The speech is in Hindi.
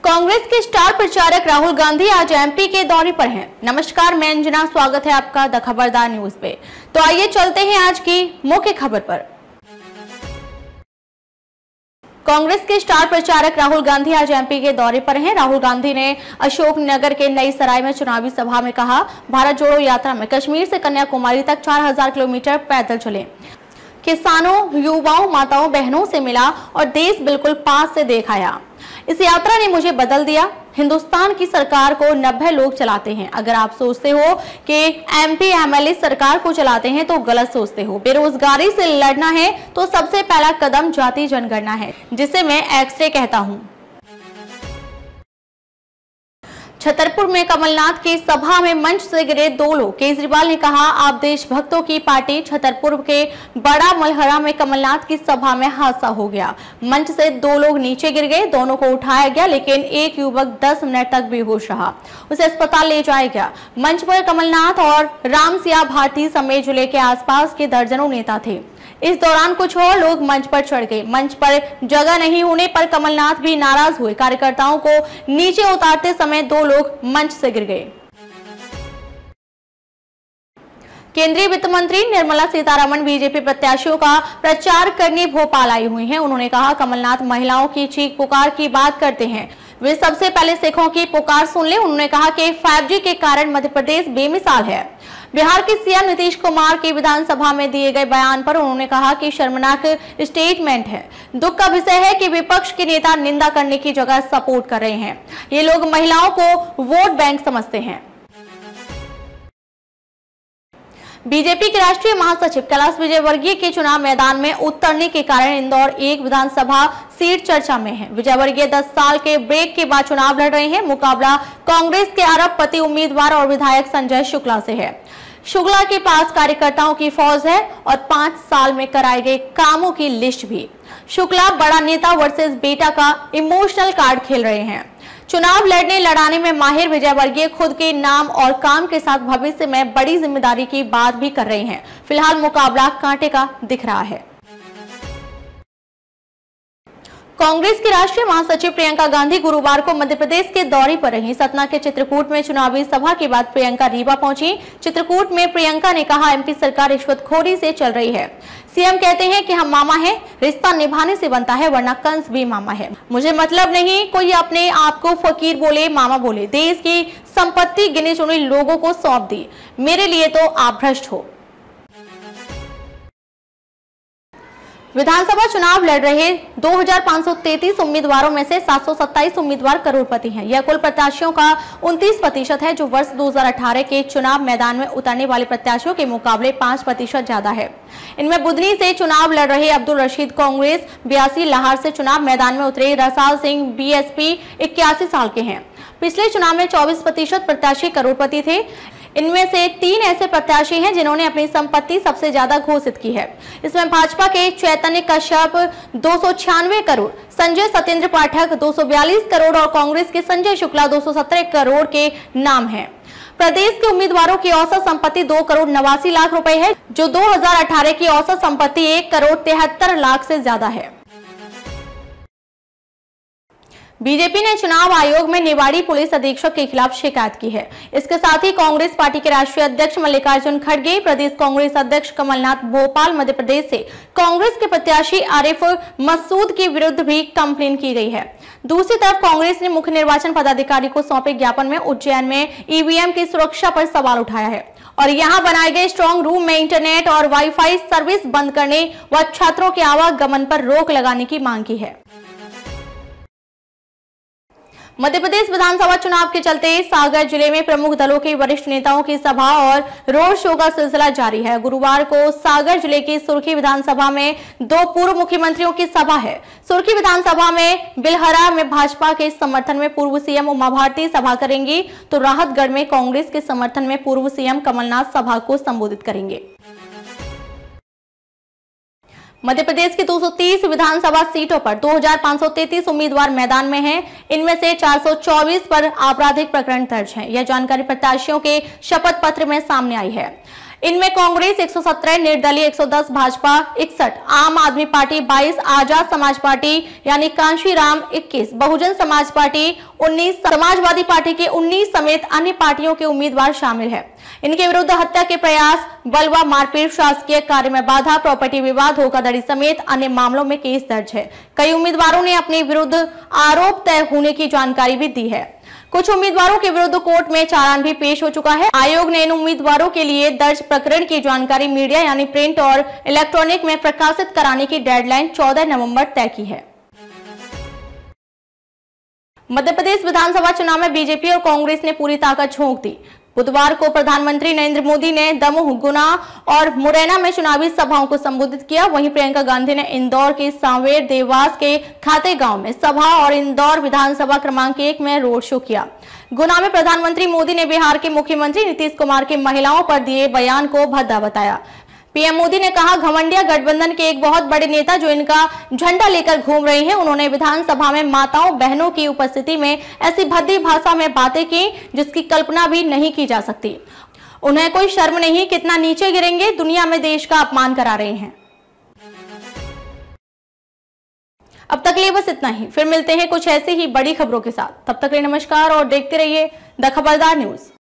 कांग्रेस के स्टार प्रचारक राहुल गांधी आज एमपी के दौरे पर हैं। नमस्कार, मैं अंजना, स्वागत है आपका द खबरदार न्यूज पे। तो आइए चलते हैं आज की मुख्य खबर पर। कांग्रेस के स्टार प्रचारक राहुल गांधी आज एमपी के दौरे पर हैं। राहुल गांधी ने अशोकनगर के नई सराय में चुनावी सभा में कहा, भारत जोड़ो यात्रा में कश्मीर से कन्याकुमारी तक 4000 किलोमीटर पैदल चले, किसानों, युवाओं, माताओं, बहनों से मिला और देश बिल्कुल पास से देख आया। इस यात्रा ने मुझे बदल दिया। हिंदुस्तान की सरकार को 90 लोग चलाते हैं। अगर आप सोचते हो कि एमपी एमएलए सरकार को चलाते हैं तो गलत सोचते हो। बेरोजगारी से लड़ना है तो सबसे पहला कदम जाति जनगणना है, जिसे मैं एक्स-रे कहता हूं। छतरपुर में कमलनाथ की सभा में मंच से गिरे 2 लोग। केजरीवाल ने कहा, आप देशभक्तों की पार्टी। छतरपुर के बड़ा मलहरा में कमलनाथ की सभा में हादसा हो गया। मंच से 2 लोग नीचे गिर गए। दोनों को उठाया गया, लेकिन एक युवक 10 मिनट तक बेहोश रहा। उसे अस्पताल ले जाया गया। मंच पर कमलनाथ और रामसिया भारती समेत जिले के आसपास के दर्जनों नेता थे। इस दौरान कुछ और लोग मंच पर चढ़ गए। मंच पर जगह नहीं होने पर कमलनाथ भी नाराज हुए। कार्यकर्ताओं को नीचे उतारते समय 2 लोग मंच से गिर गए। केंद्रीय वित्त मंत्री निर्मला सीतारमण बीजेपी प्रत्याशियों का प्रचार करने भोपाल आई हुई हैं। उन्होंने कहा, कमलनाथ महिलाओं की चीख पुकार की बात करते हैं, वे सबसे पहले सिखों की पुकार सुन ले। उन्होंने कहा कि 5G के कारण मध्य प्रदेश बेमिसाल है। बिहार के सीएम नीतीश कुमार के विधानसभा में दिए गए बयान पर उन्होंने कहा कि शर्मनाक स्टेटमेंट है। दुख का विषय है कि विपक्ष के नेता निंदा करने की जगह सपोर्ट कर रहे हैं। ये लोग महिलाओं को वोट बैंक समझते हैं। बीजेपी के राष्ट्रीय महासचिव कैलाश विजयवर्गीय के चुनाव मैदान में उतरने के कारण इंदौर 1 विधानसभा सीट चर्चा में है। विजयवर्गीय 10 साल के ब्रेक के बाद चुनाव लड़ रहे हैं। मुकाबला कांग्रेस के अरबपति उम्मीदवार और विधायक संजय शुक्ला से है। शुक्ला के पास कार्यकर्ताओं की फौज है और 5 साल में कराए गए कामों की लिस्ट भी। शुक्ला बड़ा नेता वर्सेस बेटा का इमोशनल कार्ड खेल रहे हैं। चुनाव लड़ाने में माहिर विजयवर्गीय खुद के नाम और काम के साथ भविष्य में बड़ी जिम्मेदारी की बात भी कर रहे हैं। फिलहाल मुकाबला कांटे का दिख रहा है। कांग्रेस की राष्ट्रीय महासचिव प्रियंका गांधी गुरुवार को मध्य प्रदेश के दौरे पर रही। सतना के चित्रकूट में चुनावी सभा के बाद प्रियंका रीवा पहुंची। चित्रकूट में प्रियंका ने कहा, एमपी सरकार रिश्वतखोरी से चल रही है। सीएम कहते हैं कि हम मामा हैं, रिश्ता निभाने से बनता है, वरना कंस भी मामा है। मुझे मतलब नहीं कोई अपने आप को फकीर बोले, मामा बोले। देश की संपत्ति गिने चुने लोगों को सौंप दी। मेरे लिए तो आप भ्रष्ट हो। विधानसभा चुनाव लड़ रहे 2533 उम्मीदवारों में से 727 उम्मीदवार करोड़पति हैं। यह कुल प्रत्याशियों का 29% है, जो वर्ष 2018 के चुनाव मैदान में उतरने वाले प्रत्याशियों के मुकाबले 5% ज्यादा है। इनमें बुधनी से चुनाव लड़ रहे अब्दुल रशीद कांग्रेस 82, लाहौर से चुनाव मैदान में उतरे रसाल सिंह बीएसपी 81 साल के हैं। पिछले चुनाव में 24% प्रत्याशी करोड़पति थे। इनमें से 3 ऐसे प्रत्याशी हैं जिन्होंने अपनी संपत्ति सबसे ज्यादा घोषित की है। इसमें भाजपा के चैतन्य कश्यप 296 करोड़, संजय सत्येंद्र पाठक 242 करोड़ और कांग्रेस के संजय शुक्ला 217 करोड़ के नाम हैं। प्रदेश के उम्मीदवारों की औसत संपत्ति 2 करोड़ 89 लाख रुपए है, जो 2018 की औसत संपत्ति 1 करोड़ 73 लाख से ज्यादा है। बीजेपी ने चुनाव आयोग में निवाड़ी पुलिस अधीक्षक के खिलाफ शिकायत की है। इसके साथ ही कांग्रेस पार्टी के राष्ट्रीय अध्यक्ष मल्लिकार्जुन खड़गे, प्रदेश कांग्रेस अध्यक्ष कमलनाथ भोपाल मध्य प्रदेश से कांग्रेस के प्रत्याशी आरिफ मसूद के विरुद्ध भी कंप्लेन की गई है। दूसरी तरफ कांग्रेस ने मुख्य निर्वाचन पदाधिकारी को सौंपे ज्ञापन में उज्जैन में ईवीएम की सुरक्षा पर सवाल उठाया है और यहां बनाए गए स्ट्रांग रूम में इंटरनेट और वाईफाई सर्विस बंद करने व छात्रों के आवागमन पर रोक लगाने की मांग की है। मध्य प्रदेश विधानसभा चुनाव के चलते सागर जिले में प्रमुख दलों के वरिष्ठ नेताओं की सभा और रोड शो का सिलसिला जारी है। गुरुवार को सागर जिले की सुर्खी विधानसभा में 2 पूर्व मुख्यमंत्रियों की सभा है। सुर्खी विधानसभा में बिलहरा में भाजपा के समर्थन में पूर्व सीएम उमा भारती सभा करेंगी, तो राहतगढ़ में कांग्रेस के समर्थन में पूर्व सीएम कमलनाथ सभा को संबोधित करेंगे। मध्य प्रदेश की 230 विधानसभा सीटों पर 2533 उम्मीदवार मैदान में हैं। इनमें से 424 पर आपराधिक प्रकरण दर्ज हैं। यह जानकारी प्रत्याशियों के शपथ पत्र में सामने आई है। इनमें कांग्रेस 117, निर्दलीय 110, भाजपा 61, आम आदमी पार्टी 22, आजाद समाज पार्टी यानी कांशीराम 21, बहुजन समाज पार्टी 19, समाजवादी पार्टी के 19 समेत अन्य पार्टियों के उम्मीदवार शामिल है। इनके विरुद्ध हत्या के प्रयास, बलवा मारपीट, शासकीय कार्य में बाधा, प्रॉपर्टी विवाद, धोखाधड़ी समेत अन्य मामलों में केस दर्ज है। कई उम्मीदवारों ने अपने विरुद्ध आरोप तय होने की जानकारी भी दी है। कुछ उम्मीदवारों के विरुद्ध कोर्ट में चालान भी पेश हो चुका है। आयोग ने इन उम्मीदवारों के लिए दर्ज प्रकरण की जानकारी मीडिया यानी प्रिंट और इलेक्ट्रॉनिक में प्रकाशित कराने की डेडलाइन 14 नवंबर तय की है। मध्य प्रदेश विधानसभा चुनाव में बीजेपी और कांग्रेस ने पूरी ताकत झोंक दी। बुधवार को प्रधानमंत्री नरेंद्र मोदी ने दमोह, गुना और मुरैना में चुनावी सभाओं को संबोधित किया। वहीं प्रियंका गांधी ने इंदौर के सांवेर, देवास के खाते गांव में सभा और इंदौर विधानसभा क्रमांक 1 में रोड शो किया। गुना में प्रधानमंत्री मोदी ने बिहार के मुख्यमंत्री नीतीश कुमार के महिलाओं पर दिए बयान को भद्दा बताया। पीएम मोदी ने कहा, घमंडिया गठबंधन के एक बहुत बड़े नेता जो इनका झंडा लेकर घूम रहे हैं, उन्होंने विधानसभा में माताओं बहनों की उपस्थिति में ऐसी भद्दी भाषा में बातें की जिसकी कल्पना भी नहीं की जा सकती। उन्हें कोई शर्म नहीं, कितना नीचे गिरेंगे, दुनिया में देश का अपमान करा रहे हैं। अब तक लिए बस इतना ही, फिर मिलते हैं कुछ ऐसी ही बड़ी खबरों के साथ। तब तक के लिए नमस्कार और देखते रहिए द खबरदार न्यूज।